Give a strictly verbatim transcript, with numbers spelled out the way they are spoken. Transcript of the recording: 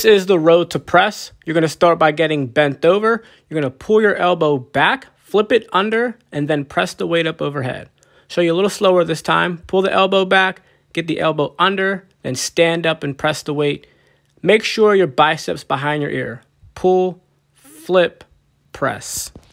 This is the road to press. You're going to start by getting bent over. You're going to pull your elbow back, flip it under, and then press the weight up overhead. Show you a little slower this time. Pull the elbow back, get the elbow under, then stand up and press the weight. Make sure your biceps behind your ear. Pull, flip, press.